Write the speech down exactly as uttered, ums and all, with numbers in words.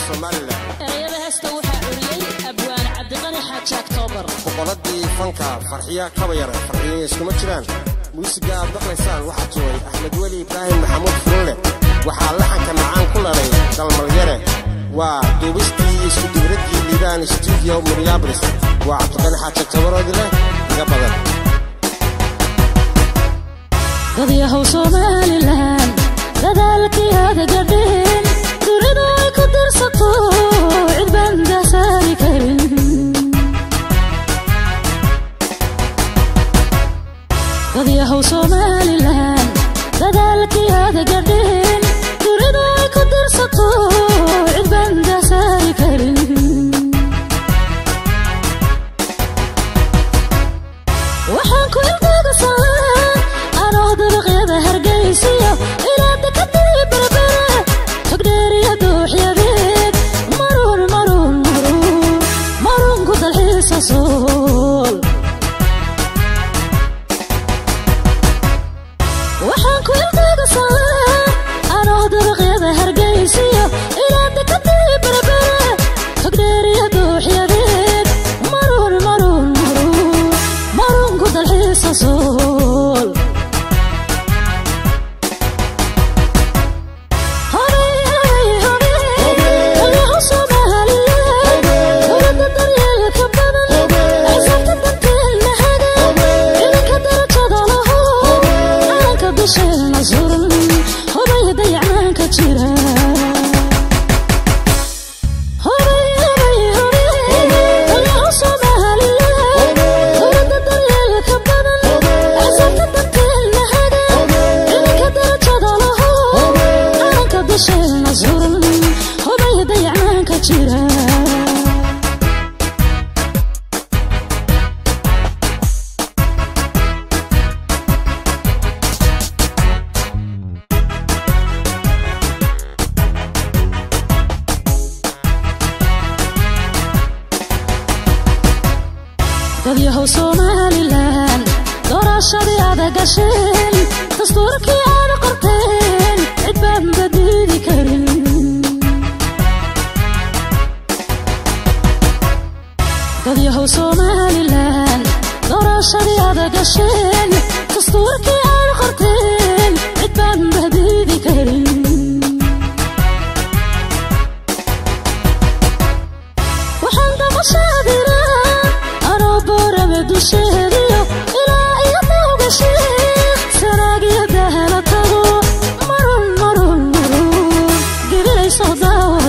Somaliland erayada heesta waxaa curiyay abwaan cabdiqani xaaji Oktoobar boqoladii fanka farxiya kaba yar farxiya iskuma jiraan muusiga aad maqlaysaan waxaa joogay Axmed Weli Ibrahim Maxamuud Furuule waxaa laxanka macaan ku laray dalmal yare waa duubistii isku dibradii liibaan studio Minneapolis waa cabdiqani xaaji Oktoobar oo leh iga badan qadiyaha Somaliland dadaalkii hada gadeen duridu ay ku darsato cid baan dasaari karin qadiyaha Somaliland dadaalkii hada gadeen duridu ay ku darsato cid baan dasaari karin waxaan ku ildaagasaa anoo dabaqyada hargeysiyo ilaa dekadii berbera togdheeriya dooxyadeed maruun maruun maruun maruun ku dalxiisa sool waxaan ku ildaagasaa anoo dabaqyada hargeysiyo ilaa dekadii berbera togdheeriya dooxyadeed maruun maruun maruun maruun ku dalxiisa sool qadiyaha Somaliland doorashadii aad gasheen dastuurkii aad qorteen cid baan badidi karin qadiyaha Somaliland doorashadii aad gasheen dastuurkii aad qorteen cid baan badidi karin waxaan damashaadira dushadiyo ilaa iyo dawgasheekh sanaagiyo dahalatago marun marun marun gebilayso daawa